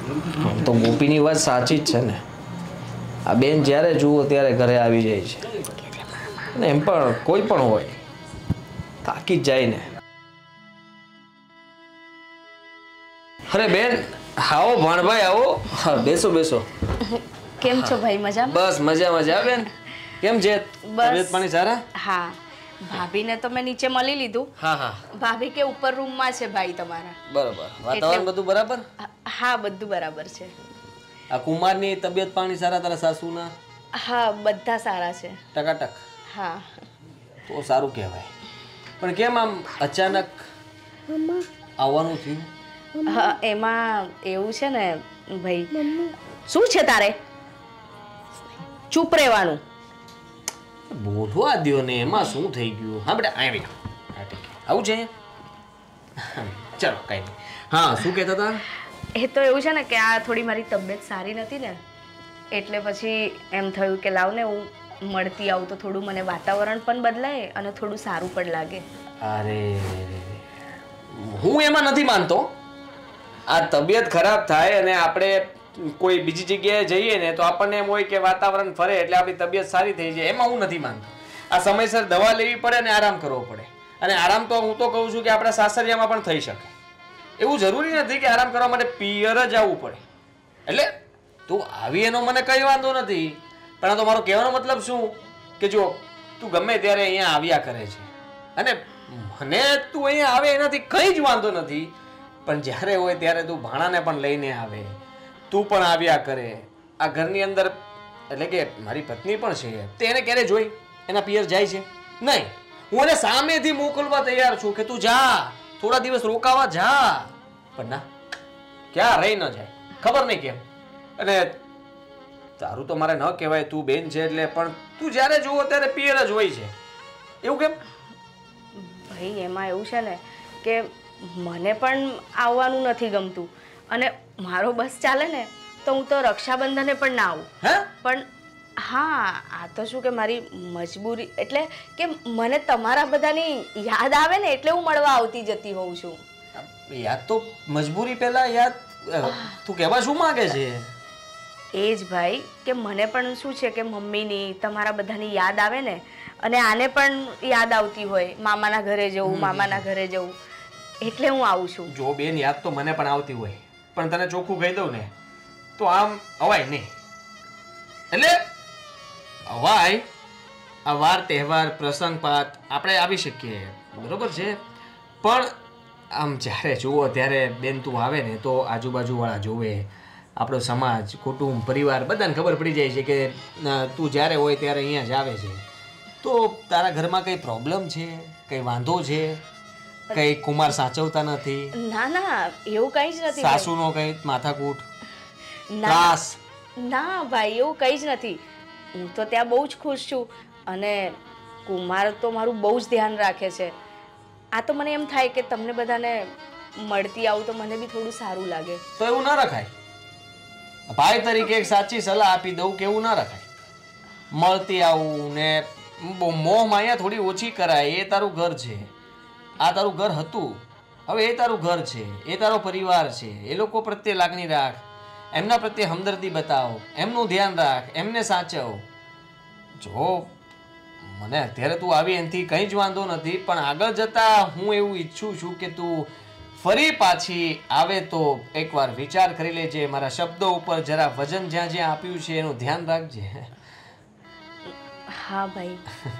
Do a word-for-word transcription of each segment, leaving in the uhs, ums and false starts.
તો ગોપીની વાત સાચી જ છે ને. આ બેન જ્યારે જુઓ ત્યારે ઘરે આવી જાય છે અને એમ પણ કોઈ પણ હોય થાકી જ જાય ને. અરે બેન આવો ભાણભાઈ આવો. હા બેસો બેસો. કેમ છો ભાઈ? મજામાં? બસ મજા મજા. બેન કેમ છે? તબિયત પાણી સારા? હા ભાભીને તો મેં નીચે મળી લીધું. હા હા ભાભી કે ઉપર રૂમમાં છે ભાઈ તમારા. બરાબર. વાતાવરણ બધું બરાબર? હા બધું બરાબર છે. આ કુમારની તબિયત પાણી સારા? તારા સાસુના? હા બધા સારા છે. ટકાટક. હા તો સારું કહેવાય. પણ કેમ આમ અચાનક આવવાનું થયું? હા એમાં એવું છે ને ભાઈ. શું છે તારે? ચૂપ રહેવાનું. બોલવા દ્યો ને, એમાં શું થઈ ગયું? હા બેટા આવી આવું છે. ચાલો કઈ નહીં. હા શું કહેતા હતા? એ તો એવું છે ને કે આ થોડી મારી તબિયત સારી નથી ને, એટલે પછી એમ થયું કે લાવ ને હું મળતી આવું તો થોડું મને વાતાવરણ પણ બદલાય અને થોડું સારું પણ લાગે. અરે હું એમાં નથી માનતો. આ તબિયત ખરાબ થાય અને આપણે કોઈ બીજી જગ્યાએ જઈએ ને તો આપણને એમ હોય કે વાતાવરણ ફરે એટલે આપણી તબિયત સારી થઈ જાય. એમાં હું નથી માનતો. આ સમયસર દવા લેવી પડે અને આરામ કરવો પડે. અને આરામ તો હું તો કહું છું કે આપણા સાસરિયામાં પણ થઈ શકે. એવું જરૂરી નથી કે આરામ કરવા માટે પિયર જ આવવું પડે. એટલે તું આવી એનો મને કઈ વાંધો નથી, પણ આ તો મારો કહેવાનો મતલબ શું કે જો તું ગમે ત્યારે અહીંયા આવ્યા કરે છે અને મને તું અહીંયા આવે એનાથી કંઈ જ વાંધો નથી, પણ જ્યારે હોય ત્યારે તું ભાણાને પણ લઈને આવે, તું પણ આવ્યા કરે. આ ઘરની અંદર એટલે કે મારી પત્ની પણ છે, તે એને ક્યારે જોઈ એના પિયર જાય છે? નહીં. હું એને સામેથી મોકલવા તૈયાર છું કે તું જા, થોડા દિવસ રોકાવા જા, પણ ના, ક્યાં રહી ન જાય, ખબર નહીં કેમ. અને તારું તો મારે ન કહેવાય, તું બેન છે એટલે, પણ તું જ્યારે જુઓ ત્યારે પિયર જ હોય છે. એવું કેમ? ભાઈ એમાં એવું છે ને કે મને પણ આવવાનું નથી ગમતું અને મારો બસ ચાલે ને તો હું તો રક્ષાબંધને પણ ના આવું. હે? પણ હા આ તો શું કે મારી મજબૂરી, એટલે કે મને તમારા બધાની યાદ આવે ને એટલે હું મળવા આવતી જતી હોઉં છું. યાદ તો મજબૂરી પહેલા યાદ, તું કહેવા શું માંગે છે? એ જ ભાઈ કે મને પણ શું છે કે મમ્મીની તમારા બધાની યાદ આવે ને, અને આને પણ યાદ આવતી હોય મામાના ઘરે જવું, મામાના ઘરે જવું, એટલે હું આવું છું. જો બેન યાદ તો મને પણ આવતી હોય, પણ તને ચોખ્ખું કહી દઉં ને તો આમ અવાય નહીં. એટલે અવાય આ વાર તહેવાર પ્રસંગ પાત આપણે આવી શકીએ, બરોબર છે, પણ આમ જ્યારે જુઓ ત્યારે બેન તું આવે ને તો આજુબાજુવાળા જોવે, આપણો સમાજ, કુટુંબ, પરિવાર બધાને ખબર પડી જાય છે કે તું જ્યારે હોય ત્યારે અહીંયા જ આવે છે. તો તારા ઘરમાં કંઈ પ્રોબ્લેમ છે, કંઈ વાંધો છે, કંઈ કુમાર સાચવતા નથી? ના ના એવું કંઈ જ નથી. સાસુનો કંઈ માથાકૂટ, ત્રાસ? ના ભાઈ એવું કંઈ જ નથી. હું તો ત્યાં બહુ જ ખુશ છું અને કુમાર તો મારું બહુ જ ધ્યાન રાખે છે. આ તો મને એમ થાય કે તમને બધાને મળતી આવું તો મને બી થોડું સારું લાગે. તો એવું ના રખાય. ભાઈ તરીકે એક સાચી સલાહ આપી દઉં કે એવું ના રખાય. મળતી આવું ને મોહ માયા થોડી ઓછી કરાય. એ તારું ઘર છે, આ તારું ઘર હતું, હવે એ તારું ઘર છે, એ તારો પરિવાર છે. એ લોકો પ્રત્યે લાગણી રાખ, એમના પ્રત્યે હમદર્દી બતાવો, એમનું ધ્યાન રાખ, એમને સાચવ. જો મને અત્યારે તું આવી એનાથી કંઈ જ વાંધો નથી, પણ આગળ જતા હું એવું ઈચ્છું છું કે તું ફરી પાછી આવે તો એકવાર વિચાર કરી લેજે. મારા શબ્દો ઉપર જરા વજન જ્યાં જ્યાં આપ્યું છે એનું ધ્યાન રાખજે. હા ભાઈ.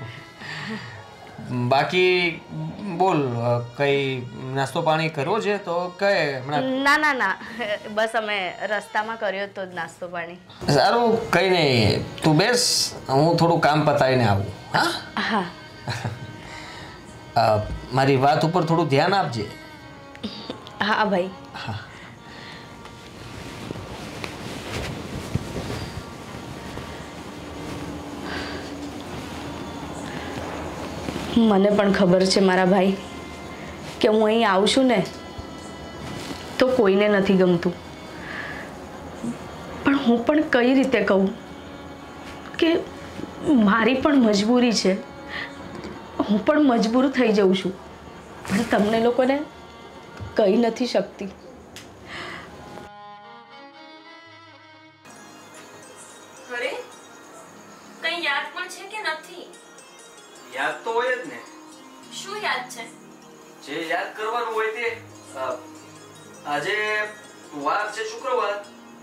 બાકી બોલ, કઈ નાસ્તો પાણી કરવો છે તો કહે હમણાં. ના ના ના બસ અમે રસ્તામાં કર્યો તો જ નાસ્તો પાણી. સારું કઈ નહીં, તું બેસ, હું થોડું કામ પતાવીને આવું. હા હા મારી વાત ઉપર થોડું ધ્યાન આપજે. હા ભાઈ. હા મને પણ ખબર છે મારા ભાઈ કે હું અહીં આવું છું ને તો કોઈને નથી ગમતું, પણ હું પણ કઈ રીતે કહું કે મારી પણ મજબૂરી છે. હું પણ મજબૂર થઈ જાઉં છું, પણ તમને લોકોને કહી નથી શકતી. યાદ પણ છે કે નથી? યાદ તો હોય જ ને. શું યાદ છે? જે યાદ કરવાનું હોય તે અ, આજે વાર છે શુક્રવાર,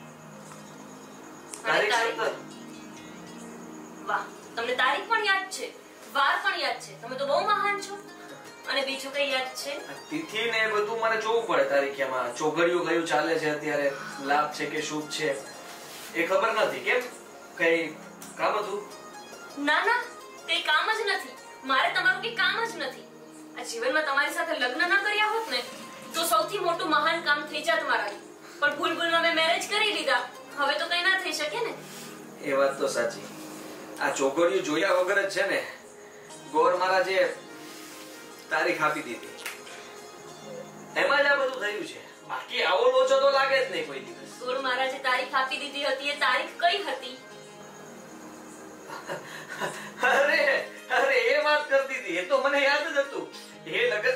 તારીખ તારીખ? સત્તર. વાહ, તમને તારીખ પણ યાદ છે, વાર પણ યાદ છે. તમે તો બહુ મહાન છો. અને બીજું કઈ યાદ છે? તિથિ ને બધું મારે જોવું પડે તારીખમાં. ચોઘડિયું કયું ચાલે છે અત્યારે, લાભ છે કે શુભ છે એ ખબર નથી. કેમ, કઈ કામ હતું? ના ના, કઈ કામ જ નથી. મારે તમારું કઈ કામ જ નથી. આ જીવનમાં તમારી સાથે લગ્ન ન કર્યા હોત ને તો સૌથી મોટું મહાન કામ થઈ જાત મારાથી. પણ ભૂલ ભૂલમાં મેં મેરેજ કરી લીધા. હવે તો કઈ ના થઈ શકે ને. એ વાત તો સાચી. આ ચોઘડિયું જોયા વગર જ છે ને ગોર મારા જે તારીખ આપી દીધી એમાં જ આ બધું થયું છે. બાકી આવો લોચો તો લાગે જ નહીં કોઈ દિવસ. ગુરુ મહારાજે તારીખ આપી દીધી હતી, એ તારીખ કઈ હતી? અરે અરે એ વાત કરતી હતી, એ તો મને યાદ જ હતું. એ લગન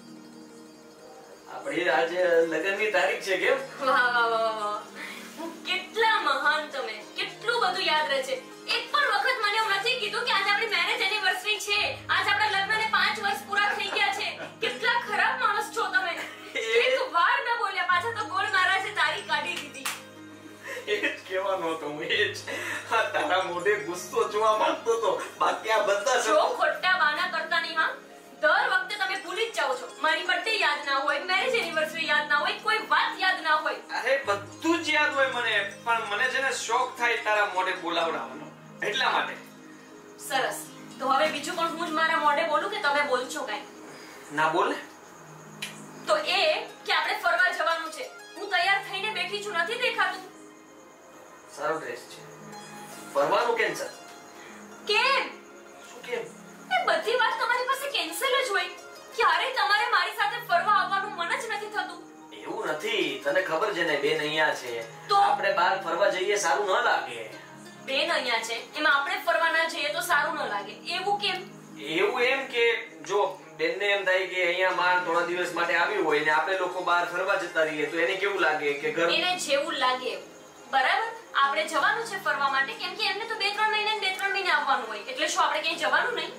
આપણી આજે લગનની તારીખ છે. કેમ? વાહ વાહ વાહ વાહ, કેટલા મહાન તમે! કેટલું બધું યાદ રહે છે. એક પણ વખત મને એવું નથી કીધું કે આજે આપણી મેરેજ એનિવર્સરી છે, આજ આપણા લગ્નને પાંચ વર્ષ પૂરા થઈ ગયા છે. કેટલા ખરાબ માણસ છો તમે! એક વાર ન બોલ્યા, પાછા તો ગોળ મહારાજે તારીખ કાઢી દીધી. એ જ કહેવાનો હતો હું. એ જ આ તારા મોઢે ગુસ્સો જોવા માંગતો હતો. બાકી આ બધા જો ખોટા બાના કરતા નહીં. હા, દર વખતે તમે ભૂલી જ જાઓ છો. મારી બર્થડે યાદ ના હોય, મેરેજ એનિવર્સરી યાદ ના હોય, કોઈ વાત યાદ ના હોય. અરે બધું જ યાદ હોય મને, પણ મને છે ને શોખ થાય તારા મોઢે બોલાવડાવવાનો, એટલા માટે. સરસ. તો હવે બીજું પણ હું જ મારા મોઢે બોલું કે તમે બોલશો કઈ? ના બોલ. તો એ કે આપણે ફરવા જવાનું છે. હું તૈયાર થઈને બેઠી છું, નથી દેખાતું? સારો ડ્રેસ છે. ફરવાનું કેન્સલ. કેમ? શું કેમ? એ બધી વાત તમારી પાસે કેન્સલ જ હોય. ક્યારે તમારે મારી સાથે ફરવા આવવાનું મન જ નથી થતું. એવું નથી, તને ખબર છે ને બેન અહીંયા છે, તો? આપણે બહાર ફરવા જઈએ સારું ન લાગે. બેન અહીંયા છે, એમાં આપણે ફરવા ના જઈએ તો સારું ન લાગે. એવું કેમ? એવું એમ કે જો બેનને એમ થાય કે અહીંયા માં થોડા દિવસ માટે આવ્યું હોય ને આપણે લોકો બહાર ફરવા જતા રહીએ તો એને કેવું લાગે કે ઘર એને જેવું લાગે એવું. બરાબર, આપણે જવાનું છે ફરવા માટે, કેમ કે એમને તો બે ત્રણ મહિને ને બે ત્રણ મહિને આવવાનું હોય. એટલે શું આપણે ક્યાંય જવાનું નહીં?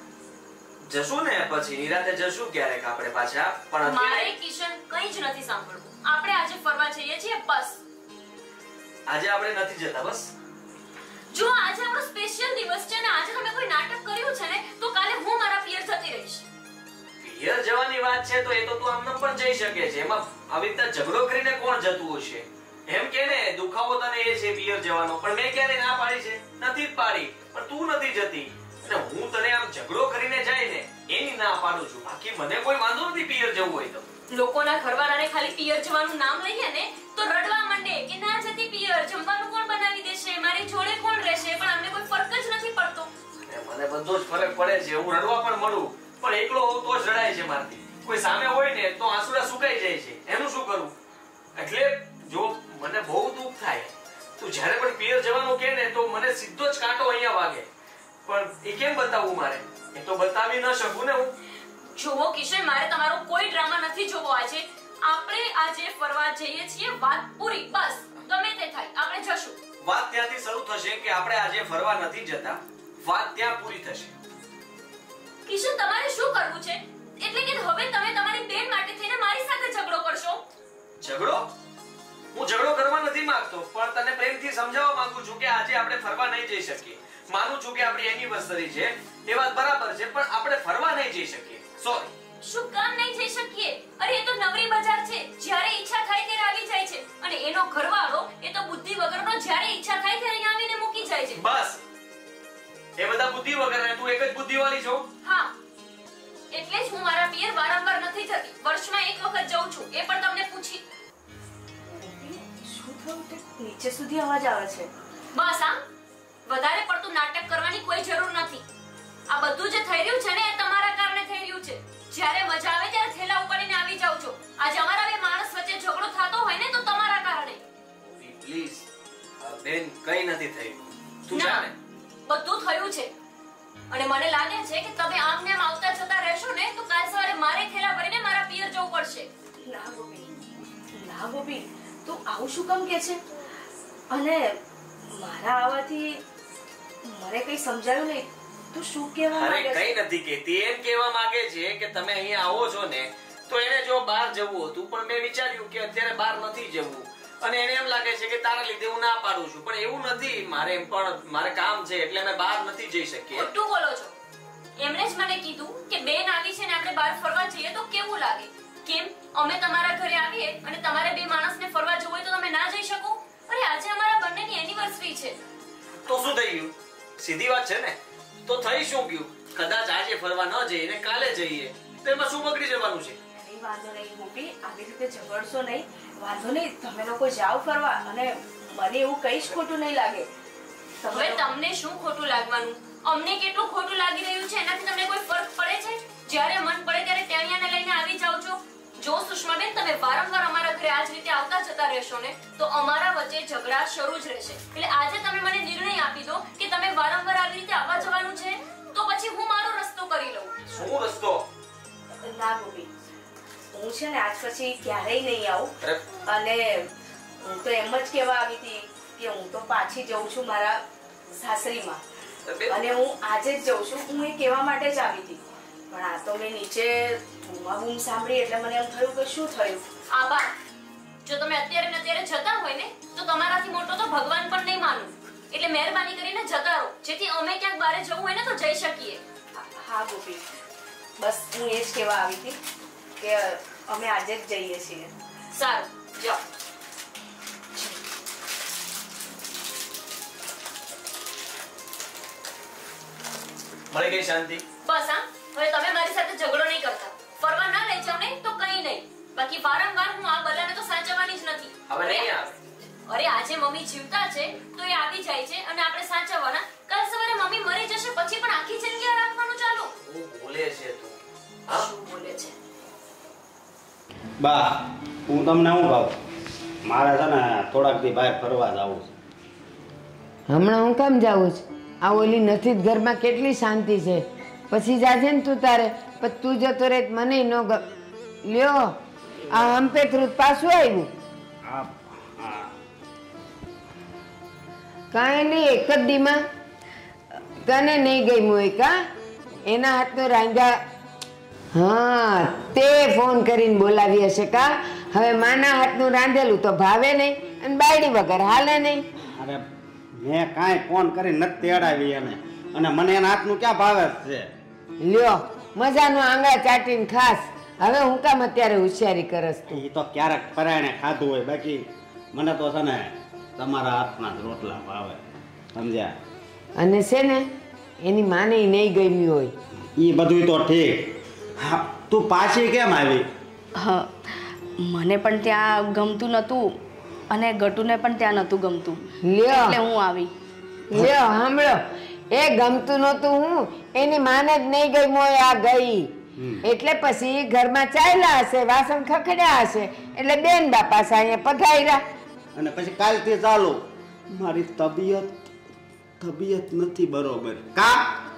જશું ને પછી નિરાતે જશું ક્યારેક આપણે પાછા. પણ મારે કિશન કંઈ જ નથી સાંભળવું. આપણે આજે ફરવા જઈએ છીએ બસ. આજે આપણે નથી જતા બસ. જો આજે આપણો સ્પેશિયલ દિવસ છે ને આજે તમે કોઈ નાટક કર્યું છે ને તો કાલે હું મારા પિયર જતી રહીશ. પિયર જવાની વાત છે તો એ તો તું આમ પણ જઈ શકે છે. એમાં આવી રીતે ઝઘડો કરીને કોણ જતું હશે? એમ કે ને દુખાવો તને એ છે પિયર જવાનો, પણ મેં ક્યારે ના પાડી છે? નથી જ પાડી. પણ તું નથી જતી અને હું તને આમ ઝઘડો કરીને જાય ને એની ના પાડું છું. બાકી મને કોઈ વાંધો નથી પિયર જવું હોય તો. લોકોના ઘરવાળાને ખાલી પિયર જવાનું નામ લઈએ ને તો રડવા માંડે કે ના જતી પિયર, જમવાનું કોણ બનાવી દેશે, મારી જોડે કોણ રહેશે. પણ અમને કોઈ ફરક જ નથી પડતો. મને બધો જ ફરક પડે છે. હું રડવા પણ મળું, પણ એકલો હોઉં તો જ રડાય છે મારથી. કોઈ સામે હોય ને તો આંસુડા સુકાઈ જાય છે. એનું શું કરું? એટલે જો મને બહુ દુઃખ થાય, તું જ્યારે પણ પિયર જવાનું કહે ને તો મને સીધો જ કાંટો અહીંયા વાગે. પણ એ કેમ બતાવું મારે? એ તો બતાવી ન શકું ને હું. જોવો કિશન, મારે તમારો કોઈ ડ્રામા નથી જોવો. આજે આપણે આજે ફરવા જઈએ છીએ, વાત પૂરી. બસ ગમે તે થાય આપણે જશું. વાત ત્યાંથી શરૂ થશે કે આપણે આજે ફરવા નથી જતા. વાત ત્યાં પૂરી થશે. કિશન, તમારે શું કરવું છે? એટલે કે હવે તમે તમારી બેન માટે થઈને મારી સાથે ઝઘડો કરશો? ઝઘડો? હું ઝઘડો કરવા નથી માંગતો, પણ તને પ્રેમથી સમજાવવા માંગુ છું કે આજે આપણે ફરવા નહીં જઈ શકીએ. માનું છું કે આપણી એનિવર્સરી છે, એ વાત બરાબર છે, પણ આપણે ફરવા નહીં જઈ શકીએ. સોરી. શું કામ નહીં જઈ શકીએ? અરે એ તો નવરી બજાર છે, જ્યારે ઈચ્છા થાય ત્યારે આવી જાય છે. અને એનો ઘરવાળો એ તો બુદ્ધિ વગરનો, જ્યારે ઈચ્છા થાય ત્યારે અહીંયા આવીને મૂકી જાય છે. બસ એ બધા બુદ્ધિ વગર ને તું એક જ બુદ્ધિવાળી છો. હા, એટલે જ હું મારા પિયર વારંવાર નથી જતી. વર્ષમાં એક વખત જઉં છું, એ પણ તમને પૂછી. શું થયું? તે નીચે સુધી અવાજ આવે છે. બસ હા, વધારે પડતું નાટક કરવાની કોઈ જરૂર નથી. આ બધું જે થઈ રહ્યું છે ને એ તમારા કારણે થઈ રહ્યું છે. જ્યારે મજા આવે ત્યારે થેલા ઉપાડીને આવી જાવ છો. આજે અમારા બે માણસ વચ્ચે ઝઘડો થતો હોય ને તો તમારા કારણે. પ્લીઝ બેન, કઈ નથી થયું. તું જાણે બધું થયું છે. અને મને લાગે છે કે તમે આમ ને આમ આવતા જતા રહેશો ને તો કાલ સવારે મારે થેલા ભરીને મારા પિયર જવું પડશે. ના ગોપી, ના ગોપી, તું આવું શું કામ કે છે? અને મારા આવવાથી મને કઈ સમજાયું નહીં. તું શું કહેવા અરે માંગે કઈ છે? નથી કહેતી, એમ કહેવા માંગે છે કે તમે અહીંયા આવો છો ને તો એને જો બહાર જવું હતું, પણ મેં વિચાર્યું કે અત્યારે બહાર નથી જવું, અને એને એમ લાગે છે કે તારા લીધે હું ના પાડું છું, પણ એવું નથી. મારે એમ પણ મારે કામ છે એટલે અમે બહાર નથી જઈ શકીએ. ખોટું બોલો છો. એમણે જ મને કીધું કે બેન આવી છે ને આપણે બહાર ફરવા જઈએ તો કેવું લાગે. કેમ અમે તમારા ઘરે આવીએ અને તમારે બે માણસને ફરવા જવું હોય તો તમે ના જઈ શકો? અરે આજે અમારા બંનેની એનિવર્સરી છે. તો શું થઈ ગયું? સીધી વાત છે ને. તો થઈ શું ગયું? કદાચ આજે ફરવા ન જઈએ ને કાલે જઈએ તો એમાં શું બગડી જવાનું છે? નહીં, વાંધો નહીં ગોપી, આવી રીતે ઝઘડશો નહીં. વાંધો નહીં, તમે લોકો જાઓ ફરવા, અને મને એવું કઈ જ ખોટું નહીં લાગે. તમે હવે તમને શું ખોટું લાગવાનું? અમને કેટલું ખોટું લાગી રહ્યું છે એનાથી તમને કોઈ ફરક પડે છે? જ્યારે મન પડે ત્યારે ટેણિયાને લઈને આવી જાવ છો. જો સુષ્માબેન તમે વારંવાર અમારા ઘરે આ જ રીતે આવતા જતા રહેશો ને તો અમારા વચ્ચે ઝઘડા શરૂ જ રહેશે. એટલે આજે તમે મને નિર્ણય આપી દો કે તમે વારંવાર આવી રીતે આવવા જવાનું છે તો પછી હું મારો રસ્તો કરી લઉં. શું રસ્તો? ના ગોપી, હું છે ને આજ પછી ક્યારેય નહીં આવું. અને હું તો એમ જ કહેવા આવી હતી કે હું તો પાછી જઉં છું મારા સાસરીમાં, અને હું આજે જ જઉં છું. હું એ કહેવા માટે જ આવી હતી, પણ આ તો મેં નીચે બૂમા બૂમ સાંભળી એટલે મને એમ થયું કે શું થયું. આબા, જો તમે અત્યારે ને અત્યારે જતા હોય ને તો તમારાથી મોટો તો ભગવાન પણ નહીં માનું. એટલે મહેરબાની કરીને જતા રહો, જેથી અમે ક્યાંક બહાર જવું હોય ને તો જઈ શકીએ. હા ગોપી, બસ હું એ જ કહેવા આવી હતી કે અમે આજે જ જઈએ છીએ. સારું, જાઓ. મળી ગઈ શાંતિ? બસ હા, હવે તમે મારી સાથે ઝઘડો નહીં કરતા. ફરવા ના લઈ જાવ ને તો કઈ નહીં, બાકી વારંવાર હું આ બધાને તો સાચવવાની જ નથી. હવે નહીં આવે. અરે આજે મમ્મી જીવતા છે તો એ આવી જાય છે અને આપણે સાચવવાના. કાલ સવારે મમ્મી મરી જશે પછી પણ આખી જિંદગી રાખવાનું ચાલુ. શું બોલે છે તું? હા, શું બોલે છે? બા, હું તમને શું કહું, મારે છે ને થોડાક દી બહાર ફરવા જવું છે. હમણાં હું કેમ જાઉં છું? આ ઓલી નથી જ ઘરમાં કેટલી શાંતિ છે. પછી જાજે ને તું તારે, પછી તું જતો રહે મને ન ગ લ્યો. આ હંપેથરું પાછું આવ્યું. હા હા, કાંઈ નહીં, એક જ દીમાં તને નહીં ગમ્યું હોય કા? એના હાથનો રાંધા. હા, તે ફોન કરીને બોલાવી હશે કા? હવે માના હાથનું રાંધેલું તો ભાવે નહીં અને બાયડી વગર હાલે નહીં. અરે મેં કાંઈ ફોન કરી નથી તેડાવી એને, અને મને એના હાથનું ક્યાં ભાવે છે. લ્યો, મજાનો આંગળા ચાટીને ખાસ. હવે હું કામ અત્યારે હોશિયારી કરસ તું? એ તો ક્યારેક પરાયણે ખાધું હોય, બાકી મને તો છે ને તમારા હાથના જ રોટલા ભાવે, સમજ્યા? અને છે ને એની માને ય નહીં ગમ્યું હોય. એ બધું તો ઠીક. હા, તું પાછી કેમ આવી? હા, મને પણ ત્યાં ગમતું નહોતું અને ગટુને પણ ત્યાં નહોતું ગમતું, લ્યો એટલે હું આવી. લ્યો સાંભળો, એ ગમતું નહોતું હું, એની માને જ નહીં ગમ્યું હોય આ ગઈ. એટલે પછી ઘરમાં ચાલ્યા હશે, વાસણ ખખડ્યા હશે, એટલે બેન બાપા અહીંયા પધાર્યા. અને પછી કાલથી ચાલુ, મારી તબિયત તબિયત નથી બરોબર. કા?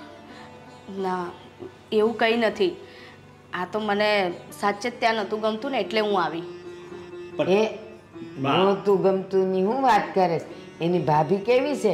ના, એવું કંઈ નથી. આ તો મને સાચે જ ત્યાં નહોતું ગમતું ને એટલે હું આવી. એ નહોતું ગમતું ની હું વાત કરે? એની ભાભી કેવી છે?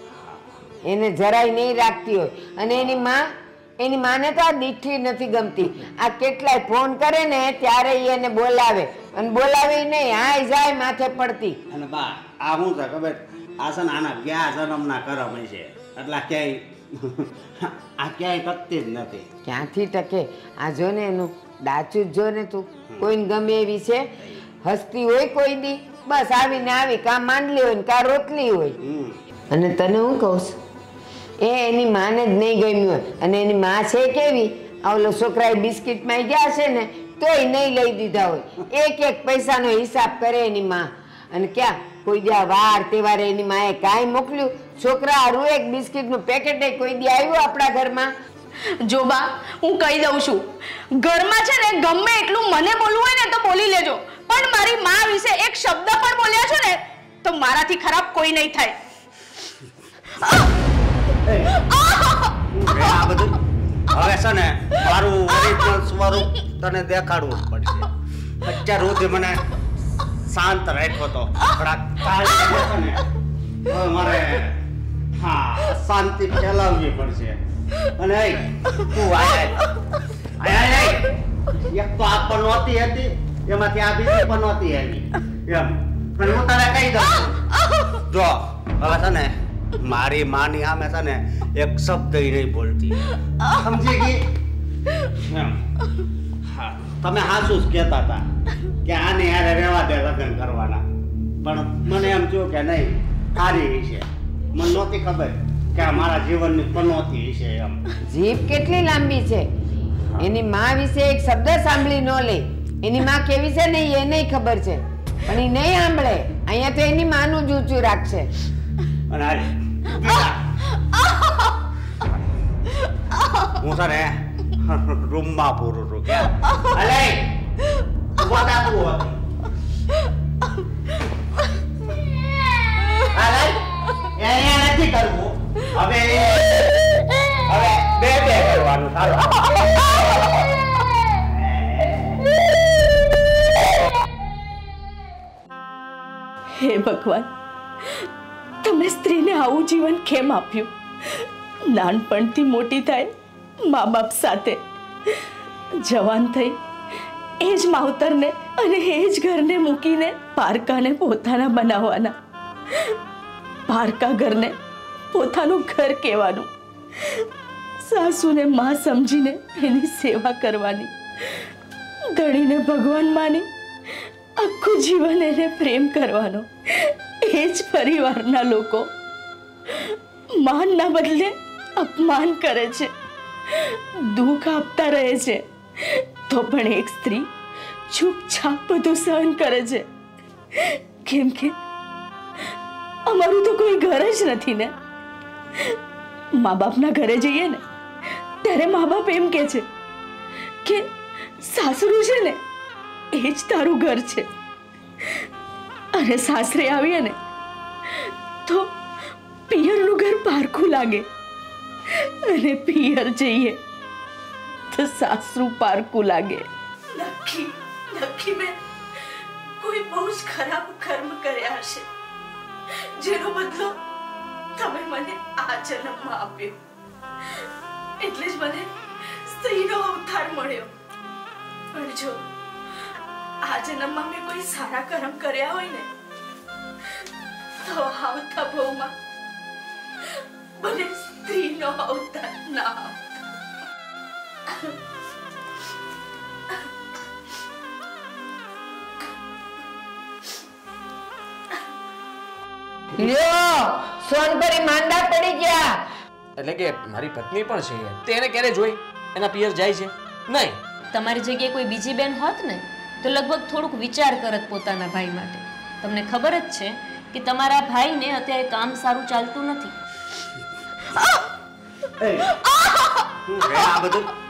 એને જરાય નહીં રાખતી હોય. અને એની માં, એની માને તો આ દીઠી નથી ગમતી. આ કેટલાય ફોન કરે ને ત્યારે ઈ એને બોલાવે, અને બોલાવે નહીં, હાય જાય માથે પડતી. અને બા, આ શું છે ખબર? આ છે ને આના ગયા જન્મના કરમ છે, એટલે ક્યાંય આ ક્યાંય ટકતી જ નથી. ક્યાંથી ટકે? આ જો ને એનું ડાચું જ જો ને તું. કોઈને ગમે એવી છે? હસતી હોય કોઈ દી? બસ આવીને આવી, કાં માંડલી હોય ને કાં રોટલી હોય. હમ અને તને હું કહું છું, એ એની માને જ નહીં ગમ્યું હોય. અને એની માં છે કેવી? આ ઓલો છોકરાએ બિસ્કિટમાં ગયા છે ને તોય નહીં લઈ દીધા હોય. એક એક પૈસાનો હિસાબ કરે એની માં. અને ક્યાં કોઈ દી આ વાર તહેવારે એની માએ કાંઈ મોકલ્યું? છોકરા હારું એક બિસ્કિટનું પેકેટ કોઈ દી આવ્યું આપણા ઘરમાં? જો બા, હું કહી દઉં છું, ઘરમાં છે ને ગમે એટલું મને બોલવું હોય ને તો બોલી લેજો, પણ મારી માં વિશે એક શબ્દ પણ બોલ્યા છો ને તો મારાથી ખરાબ કોઈ નહીં થાય. આ બધું હવે છે ને મારું ઓરિજિનલ સ્વરૂપ તને દેખાડવું જ પડશે. અત્યાર સુધી મને શાંત રાખ્યો તો, પણ આ કાલે છે ને હવે મારે હા શાંતિ ફેલાવવી પડશે. અને આય તું આય આય આય આય એક તો આ પનોતી હતી એમાંથી આ બીજી પનોતી આવી એમ. અને હું તને કહી દઉં જો હવે છે ને મારી માની સામે છે ને એક શબ્દ નહીં બોલતી સમજી ગઈ એમ. હા તમે હાસું જ કહેતા હતા કે આને યારે રહેવા દે લગ્ન કરવાના, પણ મને એમ થયું કે નહીં સારી છે. મને નહોતી ખબર કે આ મારા જીવનની પનોતી છે એમ. જીભ કેટલી લાંબી છે. એની માં વિશે એક શબ્દ સાંભળી ન લે. એની માં કેવી છે ને એ નહીં ખબર છે, પણ એ નહીં સાંભળે. અહીંયા તો એની માનું જ ઊંચું રાખશે. અને હાલ હું છે ને રૂમમાં પૂરું છું કે અલે ઉભા તું અલે એ નથી કરવું હવે હવે બે બે કરવાનું ચાલો. હે ભગવાન, તમે સ્ત્રીને આવું જીવન કેમ આપ્યું? નાનપણથી મોટી થાય મા બાપ સાથે, જવાન થઈ એ જ માવતરને અને એ જ ઘરને મૂકીને પારકાને પોતાના બનાવવાના, પારકા ઘરને પોતાનું ઘર કહેવાનું, સાસુને માં સમજીને એની સેવા કરવાની, ધણીને ભગવાન માની આખું જીવન એને પ્રેમ કરવાનો. એ જ પરિવારના લોકો માનના બદલે અપમાન કરે છે, દુઃખ આપતા રહે છે, તો પણ એક સ્ત્રી ચૂપચાપ બધું સહન કરે છે. કેમ કે અમારું તો કોઈ ઘર જ નથી ને. મા બાપના ઘરે જઈએ ને ત્યારે મા બાપ એમ કહે છે કે સાસરું છે ને એ જ તારું ઘર છે, અને સાસરે આવીએ ને તો પિયરનું ઘર પારખું લાગે, અને પિયર જઈએ તો સાસરું પારખું લાગે. નક્કી નક્કી મેં કોઈ બહુ જ ખરાબ કર્મ કર્યા હશે, જેનો બદલો તમે મને આ જન્મમાં આપ્યો. એટલે જ મને સ્ત્રીનો અવતાર મળ્યો. પણ જો આ જન્મમાં મેં કોઈ સારા કર્મ કર્યા હોય ને તો આવતા ભવમાં મને સ્ત્રીનો અવતાર ના આવતા. લ્યો સોનપરી માંદા પડી ગયા. એટલે કે મારી પત્ની પણ છે, તેને ક્યારે જોઈ એના પિયર જાય છે નહીં? તમારી જગ્યાએ કોઈ બીજી બેન હોત ને તો લગભગ થોડુંક વિચાર કરત પોતાના ભાઈ માટે. તમને ખબર જ છે કે તમારા ભાઈને અત્યારે કામ સારું ચાલતું નથી. આ બધું